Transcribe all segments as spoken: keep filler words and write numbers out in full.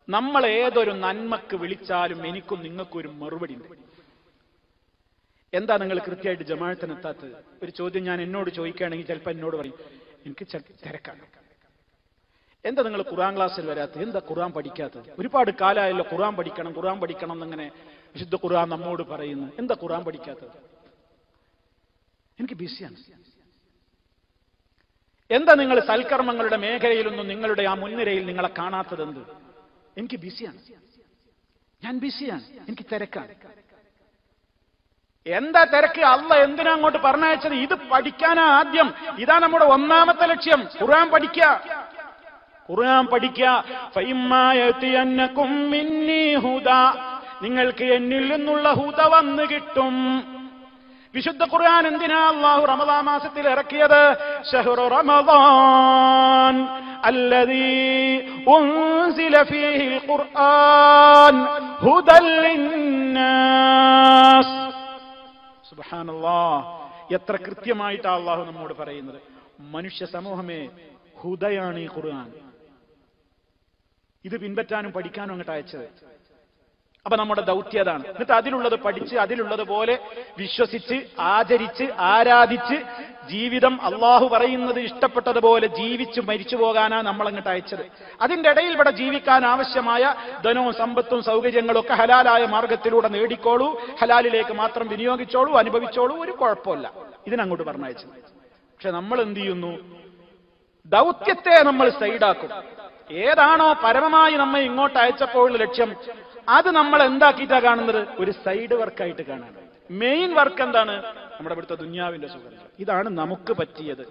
നമ്മൾ ഏതൊരു നന്മക്ക് വിളിച്ചാലും എനിക്കും നിങ്ങൾക്കും ഒരു മറുപടി ഉണ്ട്. എന്താ നിങ്ങൾ കൃത്യമായിട്ട് ജമാഅത്തിനെത്താത്തത്? ഒരു ചോദ്യം ഞാൻ എന്നോട് ചോദിക്കുകയാണെങ്കിൽ ചിലപ്പോൾ എന്നോട് പറയും എനിക്ക് തിരക്കാണ്. എന്താ നിങ്ങൾ ഖുർആൻ ക്ലാസ്സിൽ വരാത്തത്? എന്താ ഖുർആൻ പഠിക്കാത്തത്? ഒരുപാട് കാലമായല്ലോ ഖുർആൻ പഠിക്കണം ഖുർആൻ പഠിക്കണം എന്നിങ്ങനെ വിശുദ്ധ ഖുർആൻ നമ്മോട് പറയുന്നു. എന്താ ഖുർആൻ പഠിക്കാത്തത്? എനിക്ക് ബിസിയാണ്. എന്താ നിങ്ങൾ സൽക്കർമ്മങ്ങളുടെ മേഖലയിലൊന്നും നിങ്ങളുടെ ആ മുൻനിരയിൽ നിങ്ങളെ കാണാത്തത്? എന്ത്? എനിക്ക് ബിസിയാണ്, ഞാൻ ബിസിയാണ്, എനിക്ക് തിരക്കാണ്. എന്താ തിരക്ക്? അള്ള എന്തിനാ അങ്ങോട്ട് പറഞ്ഞയച്ചത്? ഇത് പഠിക്കാനാ ആദ്യം. ഇതാ നമ്മുടെ ഒന്നാമത്തെ ലക്ഷ്യം. ഖുർആൻ പഠിക്കുക, ഖുർആൻ പഠിക്കുക. ഫഇമ്മായതിയന്നകും മിന്നീ ഹുദാ, നിങ്ങൾക്ക് എന്നിൽ നിന്നുള്ള ഹുദ വന്നു കിട്ടും. വിശുദ്ധ ഖുർആൻ എന്തിനാ അല്ലാഹു റമദാൻ മാസത്തിൽ ഇറക്കിയത്? ശഹ്റു റമദാൻ അല്ലദീ ഉൻസില ഫീഹിൽ ഖുർആൻ ഹുദൽ ലിന്നാസ്. സുബ്ഹാനല്ലാഹ്, എത്ര കൃത്യമായിട്ടാണ് അല്ലാഹു നമ്മോട് പറയുന്നത്. മനുഷ്യ സമൂഹമേ, ഹുദയാണ് ഈ ഖുർആൻ. ഇത് പിൻപറ്റാനും പഠിക്കാനും അങ്ങോട്ട് അയച്ചത്. അപ്പൊ നമ്മുടെ ദൗത്യതാണ്. എന്നിട്ട് അതിലുള്ളത് പഠിച്ച് അതിലുള്ളത് പോലെ വിശ്വസിച്ച് ആചരിച്ച് ആരാധിച്ച് ജീവിതം അള്ളാഹു പറയുന്നത് ഇഷ്ടപ്പെട്ടതുപോലെ ജീവിച്ച് മരിച്ചു പോകാനാ നമ്മളങ്ങോട്ട് അയച്ചത്. അതിന്റെ ഇടയിൽ ഇവിടെ ജീവിക്കാൻ ആവശ്യമായ ധനവും സമ്പത്തും സൗകര്യങ്ങളും ഒക്കെ ഹലാലായ മാർഗത്തിലൂടെ നേടിക്കോളൂ, ഹലാലിലേക്ക് മാത്രം വിനിയോഗിച്ചോളൂ, അനുഭവിച്ചോളൂ, ഒരു കുഴപ്പമില്ല. ഇതിനങ്ങോട്ട് പറഞ്ഞയച്ചത്. പക്ഷെ നമ്മൾ എന്ത് ചെയ്യുന്നു? ദൗത്യത്തെ നമ്മൾ സൈഡാക്കും. ഏതാണോ പരമമായി നമ്മെ ഇങ്ങോട്ട് അയച്ചപ്പോഴുള്ള ലക്ഷ്യം, അത് നമ്മൾ എന്താക്കിയിട്ടാ കാണുന്നത്? ഒരു സൈഡ് വർക്കായിട്ട് കാണാൻ. മെയിൻ വർക്ക് എന്താണ്? നമ്മുടെ ഇവിടുത്തെ ദുന്യാവിന്റെ സുഖം. ഇതാണ് നമുക്ക് പറ്റിയത്.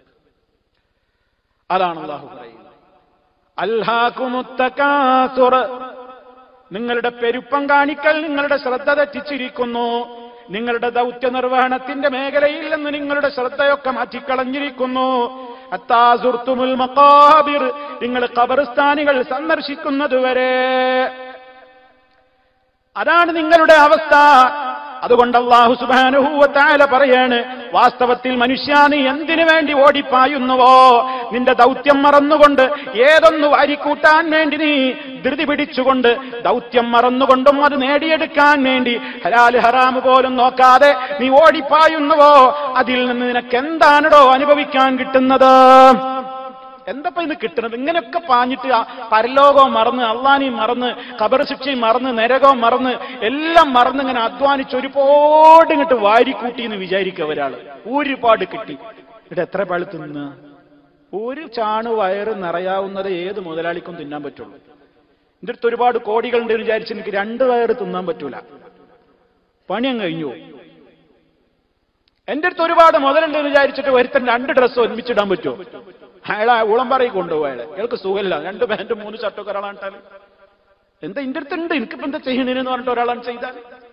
അതാണ് അല്ലാഹു പറയുന്നത്. അൽഹാകുമുത്തകാസുർ, നിങ്ങളുടെ പെരുപ്പം കാണിക്കൽ നിങ്ങളുടെ ശ്രദ്ധ തെറ്റിച്ചിരിക്കുന്നു. നിങ്ങളുടെ ദൗത്യ നിർവഹണത്തിന്റെ മേഖലയിൽ നിന്ന് നിങ്ങളുടെ ശ്രദ്ധയൊക്കെ മാറ്റിക്കളഞ്ഞിരിക്കുന്നു. അത്താസുർത്തുമുൽ മഖാബിർ, നിങ്ങൾ ഖബർസ്ഥാനികൾ സന്ദർശിക്കുന്നതുവരെ. അതാണ് നിങ്ങളുടെ അവസ്ഥ. അതുകൊണ്ട് അല്ലാഹു സുബ്ഹാനഹു വ തആല പറയാണ്, വാസ്തവത്തിൽ മനുഷ്യ, നീ എന്തിനു വേണ്ടി ഓടിപ്പായുന്നുവോ? നിന്റെ ദൗത്യം മറന്നുകൊണ്ട്, ഏതൊന്ന് വാരിക്കൂട്ടാൻ വേണ്ടി നീ ധൃതി പിടിച്ചുകൊണ്ട്, ദൗത്യം മറന്നുകൊണ്ടും അത് നേടിയെടുക്കാൻ വേണ്ടി ഹലാല് ഹറാമ് പോലും നോക്കാതെ നീ ഓടിപ്പായുന്നുവോ? അതിൽ നിന്ന് നിനക്ക് എന്താണോ അനുഭവിക്കാൻ കിട്ടുന്നത്? എന്തപ്പോ ഇന്ന് കിട്ടുന്നത്? ഇങ്ങനെയൊക്കെ പാഞ്ഞിട്ട് പരലോകവും മറന്ന്, അള്ളാനെയും മറന്ന്, ഖബർ ശിക്ഷയും മറന്ന്, നരകവും മറന്ന്, എല്ലാം മറന്ന് ഇങ്ങനെ അധ്വാനിച്ച് ഒരുപാട് ഇങ്ങോട്ട് വാരിക്കൂട്ടി എന്ന് വിചാരിക്കുക ഒരാള്. ഒരുപാട് കിട്ടി. ഇവിടെ എത്ര പാള് തിന്ന? ഒരു ചാണ് വയറ് നിറയാവുന്നത് ഏത് മുതലാളിക്കും തിന്നാൻ പറ്റുള്ളൂ. എന്റെ അടുത്ത് ഒരുപാട് കോടികളുണ്ട് എന്ന് വിചാരിച്ച് എനിക്ക് രണ്ട് വയറ് തിന്നാൻ പറ്റൂല. പണിയും കഴിഞ്ഞു. എന്റെ അടുത്ത് ഒരുപാട് മുതലുണ്ട് എന്ന് വിചാരിച്ചിട്ട് ഒരുത്തൻ രണ്ട് ഡ്രസ്സ് ഒരുമിച്ചിടാൻ പറ്റുമോ? അയാളെ ഉളമ്പറയിൽ കൊണ്ടുപോകും. അയാളെ അയാൾക്ക് സുഖമില്ല, രണ്ട് പാന്റും മൂന്ന് ഷർട്ടൊക്കെ ഒരാളാണ്ടാൽ എന്താ എന്റെ അടുത്തുണ്ട്, എനിക്കിപ്പോ എന്താ ചെയ്യണേന്ന് പറഞ്ഞിട്ട് ഒരാളാണ് ചെയ്താൽ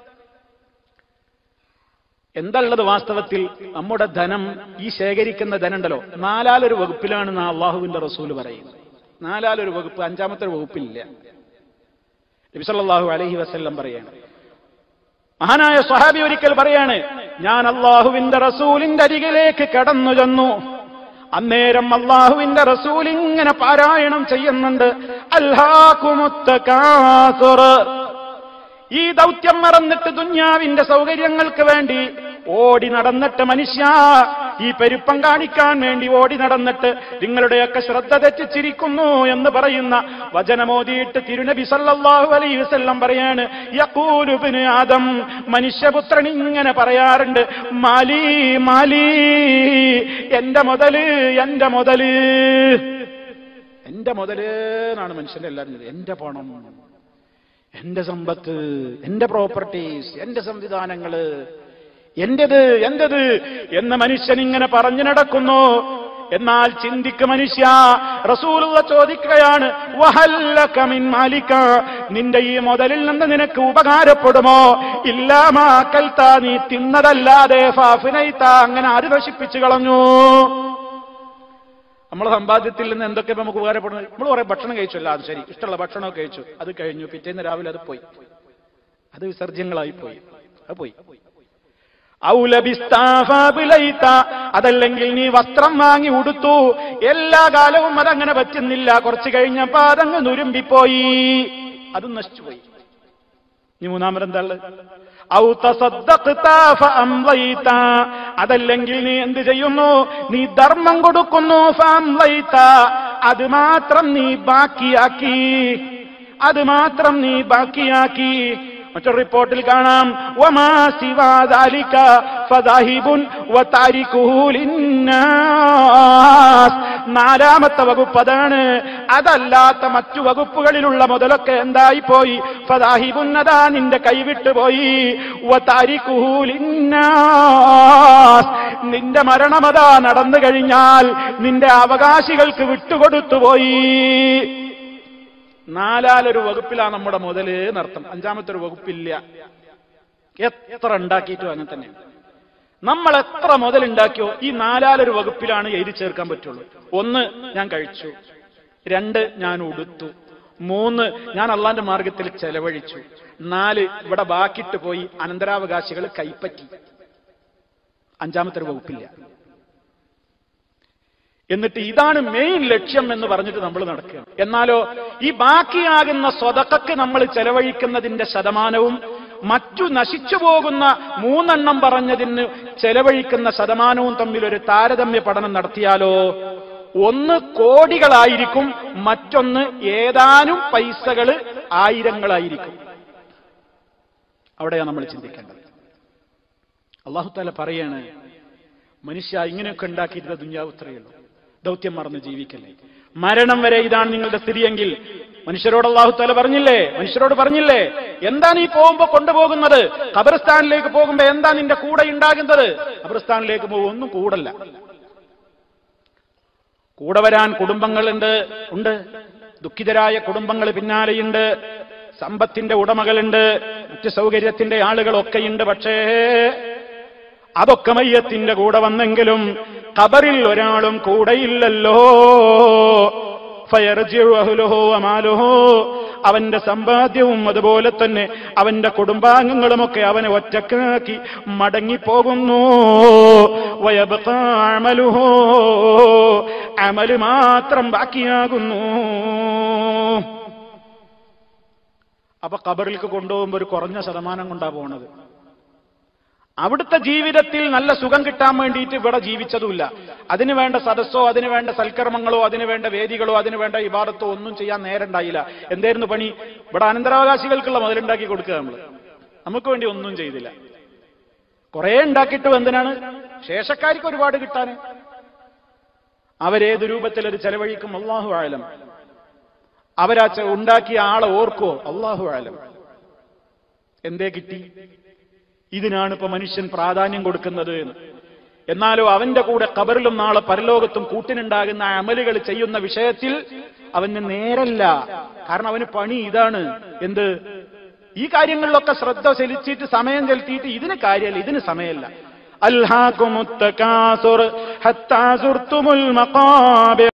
എന്താണുള്ളത്? വാസ്തവത്തിൽ നമ്മുടെ ധനം, ഈ ശേഖരിക്കുന്ന ധനം ഉണ്ടല്ലോ, നാലാലൊരു വകുപ്പിലാണെന്ന് അള്ളാഹുവിന്റെ റസൂല് പറയുന്നത്. നാലാലൊരു വകുപ്പ്, അഞ്ചാമത്തെ ഒരു വകുപ്പിലില്ല. നബി സല്ലല്ലാഹു അലൈഹി വസല്ലം പറയാണ്, മഹാനായ സ്വഹാബി ഒരിക്കൽ പറയാണ്, ഞാൻ അള്ളാഹുവിന്റെ റസൂലിന്റെ അരികിലേക്ക് കടന്നു ചെന്നു. അന്നേരം അള്ളാഹുവിന്റെ റസൂൽ ഇങ്ങനെ പാരായണം ചെയ്യുന്നുണ്ട്, അൽഹാകുമുത്തകാസുർ. ഈ ദൗത്യം മറന്നിട്ട് ദുന്യാവിന്റെ സൗകര്യങ്ങൾക്ക് വേണ്ടി ഓടി നടന്നിട്ട് മനുഷ്യ, ഈ പെരുപ്പം കാണിക്കാൻ വേണ്ടി ഓടി നടന്നിട്ട് നിങ്ങളുടെയൊക്കെ ശ്രദ്ധ തെറ്റിച്ചിരിക്കുന്നു എന്ന് പറയുന്ന വചനമോദിയിട്ട് തിരുനബി സല്ലല്ലാഹു അലൈഹി വസല്ലം പറയാണ്, യഖൂലു ഇബ്നു ആദം, മനുഷ്യപുത്രൻ ഇങ്ങനെ പറയാറുണ്ട്, മാലി മാലി, എന്റെ മുതല് എന്റെ മുതല് എന്റെ മുതല് എന്നാണ് മനുഷ്യന്റെ എല്ലാവരും. എന്റെ പണം, എന്റെ സമ്പത്ത്, എന്റെ പ്രോപ്പർട്ടീസ്, എന്റെ സംവിധാനങ്ങള്, എന്റേത് എന്റേത് എന്ന് മനുഷ്യൻ ഇങ്ങനെ പറഞ്ഞു നടക്കുന്നു. എന്നാൽ ചിന്തിക്ക് മനുഷ്യ, റസൂലുള്ള ചോദിക്കുകയാണ്, വഹല്ലക മിൻ മാലിക, നിന്റെ ഈ മുതലിൽ നിന്ന് നിനക്ക് ഉപകാരപ്പെടുമോ? ഇല്ലാമാ അകൽത, നീ തിന്നതല്ലാതെ, ഫാഫിനൈത, അങ്ങനെ ആര് നശിപ്പിച്ചു കളഞ്ഞു? നമ്മളെ സമ്പാദ്യത്തിൽ നിന്ന് എന്തൊക്കെ നമുക്ക് ഉപകാരപ്പെടുന്നത്? നമ്മൾ കുറെ ഭക്ഷണം കഴിച്ചല്ലോ, അത് ശരി, ഇഷ്ടമുള്ള ഭക്ഷണമൊക്കെ കഴിച്ചു, അത് കഴിഞ്ഞു, പിറ്റേന്ന് രാവിലെ അത് പോയി, അത് വിസർജ്യങ്ങളായി പോയി, അത് പോയി. ഔലബിസ്താഫാബിലൈത, അതല്ലെങ്കിൽ നീ വസ്ത്രം വാങ്ങി ഉടുത്തു, എല്ലാ കാലവും അതങ്ങനെ പറ്റുന്നില്ല, കുറച്ചു കഴിഞ്ഞപ്പോ അതങ്ങ് നുരുമ്പിപ്പോയി, അതും നശിച്ചുപോയി. ഇനി മൂന്നാമതെന്താണ്? ഔ തസദ്ദഖ്ത ഫഅംളൈത, അതല്ലെങ്കിൽ നീ എന്ത് ചെയ്യുന്നു? നീ ധർമ്മം കൊടുക്കുന്നു. ഫഅംളൈത, അത് മാത്രം നീ ബാക്കിയാക്കി, അത് മാത്രം നീ ബാക്കിയാക്കി. മറ്റൊരു റിപ്പോർട്ടിൽ കാണാം, വമാ സിവാ ദാലിക ഫദാഹിബുൻ വതാരികുഹു ലിന്നാസ്. നാലാമത്തെ വകുപ്പ് അതാണ്. അതല്ലാത്ത മറ്റു വകുപ്പുകളിലുള്ള മുതലൊക്കെ എന്തായിപ്പോയി? ഫദാഹിബുൻ, അതാ നിന്റെ കൈവിട്ടുപോയി. വതാരികുഹു ലിന്നാസ്, നിന്റെ മരണമതാ നടന്നു കഴിഞ്ഞാൽ നിന്റെ അവകാശികൾക്ക് വിട്ടുകൊടുത്തുപോയി. നാലാലൊരു വകുപ്പിലാണ് നമ്മുടെ മുതല് നർത്തം. അഞ്ചാമത്തെ ഒരു വകുപ്പില്ല. എത്ര ഉണ്ടാക്കിയിട്ടും അങ്ങനെ തന്നെ. നമ്മൾ എത്ര മുതലുണ്ടാക്കിയോ ഈ നാലാലൊരു വകുപ്പിലാണ് എഴുതി ചേർക്കാൻ പറ്റുള്ളൂ. ഒന്ന്, ഞാൻ കഴിച്ചു. രണ്ട്, ഞാൻ ഉടുത്തു. മൂന്ന്, ഞാൻ അള്ളാന്റെ മാർഗത്തിൽ ചെലവഴിച്ചു. നാല്, ഇവിടെ ബാക്കിട്ട് പോയി അനന്തരാവകാശികൾ കൈപ്പറ്റി. അഞ്ചാമത്തെ ഒരു വകുപ്പില്ല. എന്നിട്ട് ഇതാണ് മെയിൻ ലക്ഷ്യം എന്ന് പറഞ്ഞിട്ട് നമ്മൾ നടക്കുകയാണ്. എന്നാലോ ഈ ബാക്കിയാകുന്ന സ്വതക്കക്ക് നമ്മൾ ചെലവഴിക്കുന്നതിന്റെ ശതമാനവും മറ്റു നശിച്ചു പോകുന്ന മൂന്നെണ്ണം പറഞ്ഞതിന് ചെലവഴിക്കുന്ന ശതമാനവും തമ്മിൽ ഒരു താരതമ്യ പഠനം നടത്തിയാലോ ഒന്ന് കോടികളായിരിക്കും, മറ്റൊന്ന് ഏതാനും പൈസകള് ആയിരങ്ങളായിരിക്കും. അവിടെയാണ് നമ്മൾ ചിന്തിക്കേണ്ടത്. അല്ലാഹു തആല പറയാണ്, മനുഷ്യ ഇങ്ങനെയൊക്കെ ഉണ്ടാക്കിയിരുന്ന ദുനിയാവ് ഇത്രയുള്ളൂ, ദൗത്യം മറന്ന് ജീവിക്കല്ലേ. മരണം വരെ ഇതാണ് നിങ്ങളുടെ സ്ഥിതിയെങ്കിൽ മനുഷ്യരോട് അല്ലാഹു തആല പറഞ്ഞില്ലേ, മനുഷ്യരോട് പറഞ്ഞില്ലേ, എന്താ നീ പോകുമ്പോ കൊണ്ടുപോകുന്നത്? ഖബർസ്ഥാനിലേക്ക് പോകുമ്പോ എന്താ നിന്റെ കൂടെ ഉണ്ടാകുന്നത്? ഖബർസ്ഥാനിലേക്ക് പോകും ഒന്നും കൂടല്ല. കൂടെ വരാൻ കുടുംബങ്ങളുണ്ട്, ഉണ്ട്. ദുഃഖിതരായ കുടുംബങ്ങൾ പിന്നാലെയുണ്ട്, സമ്പത്തിന്റെ ഉടമകളുണ്ട്, മറ്റ് സൗകര്യത്തിന്റെ ആളുകളൊക്കെയുണ്ട്. പക്ഷേ അതൊക്കെ മയ്യത്തിന്റെ കൂടെ വന്നെങ്കിലും ഖബറിൽ ഒരാളും കൂടെയില്ലല്ലോ. ഫയർജിഉ അഹ്ലുഹു വമാലുഹു, അവന്റെ സമ്പാദ്യവും അതുപോലെ തന്നെ അവന്റെ കുടുംബാംഗങ്ങളുമൊക്കെ അവനെ ഒറ്റക്കാക്കി മടങ്ങിപ്പോകുന്നു. വയബ്ഖാ അമലുഹു, അമല് മാത്രം ബാക്കിയാകുന്നു. അപ്പൊ ഖബറിലേക്ക് കൊണ്ടുപോകുമ്പോ ഒരു കുറഞ്ഞ ശതമാനം കൊണ്ടാ പോണത്. അവിടുത്തെ ജീവിതത്തിൽ നല്ല സുഖം കിട്ടാൻ വേണ്ടിയിട്ട് ഇവിടെ ജീവിച്ചതുമില്ല. അതിനു വേണ്ട സദസ്സോ അതിനു വേണ്ട സൽക്കർമ്മങ്ങളോ അതിനു വേണ്ട വേദികളോ അതിനു വേണ്ട ഇബാദത്തോ ഒന്നും ചെയ്യാൻ നേരണ്ടായില്ല. എന്തായിരുന്നു പണി? ഇവിടെ അനന്തരാവകാശികൾക്കുള്ള മുതലുണ്ടാക്കി കൊടുക്കുക. നമ്മൾ നമുക്ക് വേണ്ടി ഒന്നും ചെയ്തില്ല. കുറെ ഉണ്ടാക്കിയിട്ടും എന്തിനാണ്? ശേഷക്കാർക്ക് ഒരുപാട് കിട്ടാന്. അവരേത് രൂപത്തിൽ ഒരു ചെലവഴിക്കും അല്ലാഹു ആലം. അവരാ ഉണ്ടാക്കിയ ആളെ ഓർക്കോ അല്ലാഹു ആലം. എന്തേ കിട്ടി? ഇതിനാണ് ഇപ്പൊ മനുഷ്യൻ പ്രാധാന്യം കൊടുക്കുന്നത് എന്ന്. എന്നാലോ അവന്റെ കൂടെ ഖബറിലും നാളെ പരലോകത്തും കൂട്ടിനുണ്ടാകുന്ന അമലുകൾ ചെയ്യുന്ന വിഷയത്തിൽ അവന് നേരല്ല. കാരണം അവന് പണി ഇതാണ്. എന്ത്? ഈ കാര്യങ്ങളിലൊക്കെ ശ്രദ്ധ ചെലുത്തിയിട്ട് സമയം ചെലുത്തിയിട്ട് ഇതിന് കാര്യമല്ല, ഇതിന് സമയമല്ല. അൽഹാകുമുത്തകാസുർ ഹത്താ സുർതുമുൽ മഖാബിർ.